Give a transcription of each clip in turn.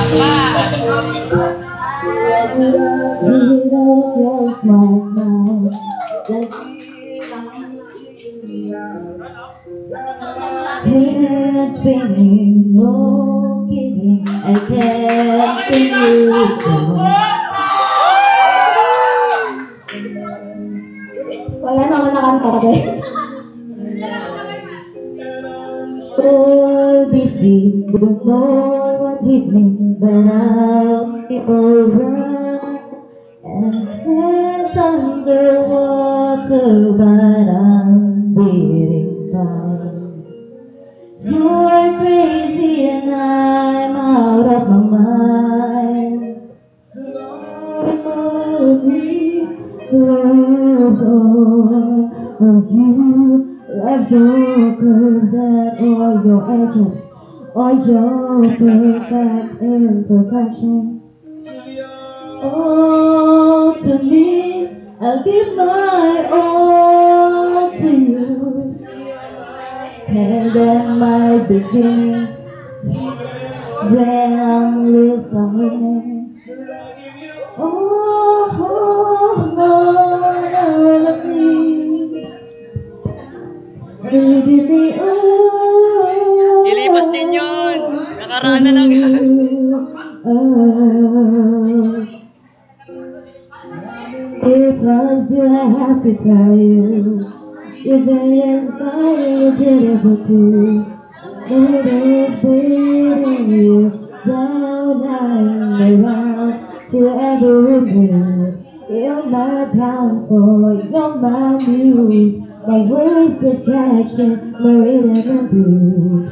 Close my mind. Head spinning, no kidding. I can't feel it so. Wala naman nakanta ka ba? So busy, don't know what hit me, but I'll be alright. And hands underwater, but I'm breathing fine. You're crazy and I'm out of my mind. Love me, love of you. Love your curves and all your edges, all your perfect imperfections. All to me, I'll give my all to you. And then my beginning, when I'm listening. Oh, love me. Baby, oh, Ilipas din yun. Nakaraan na lang. It's times that I have to tell you, you're very inspiring, beautiful too. It is beating you down and around to every move. You're my downfall, you're my muse, my worst distraction, my rhythm and blues.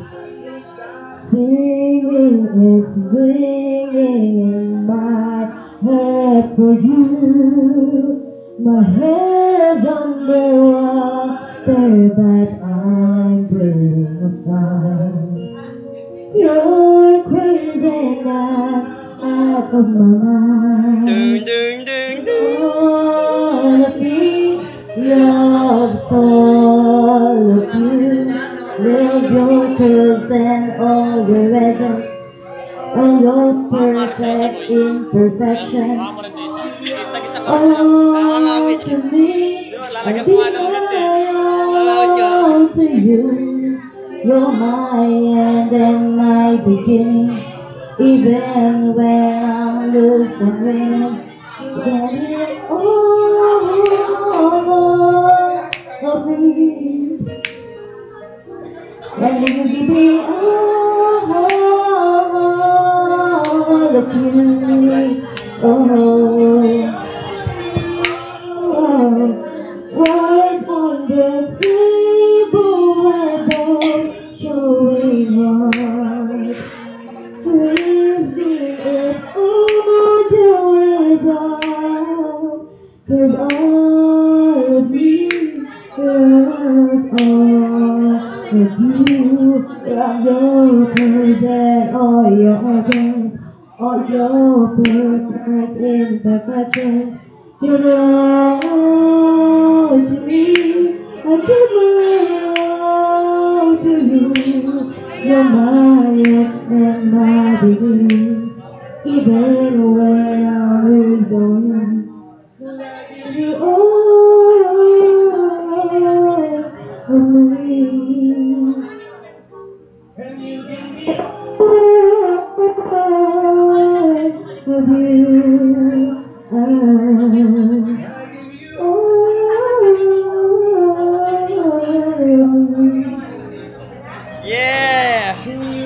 Singing, it's ringing in my head for you. My head's underwater, but I'm breathing fine. You're crazy now, out of my mind. Ding, ding, ding, ding. All of me loves all of you. Love your curves and all your edges, all your perfect imperfection. All to me, I belong to you. You're my end and my beginning. Even when I'm losing wings, that is all of me. And you give me all of you. Oh. Right on the table, we're both showing heart. Please give it all the way, 'cause all of me is all of you. Love your curves and all your organs, all your perfect imperfections. You belong to me, I give my all to you. You're my end and my beginning, even when I'm losing. You all of me. Of you. Yeah!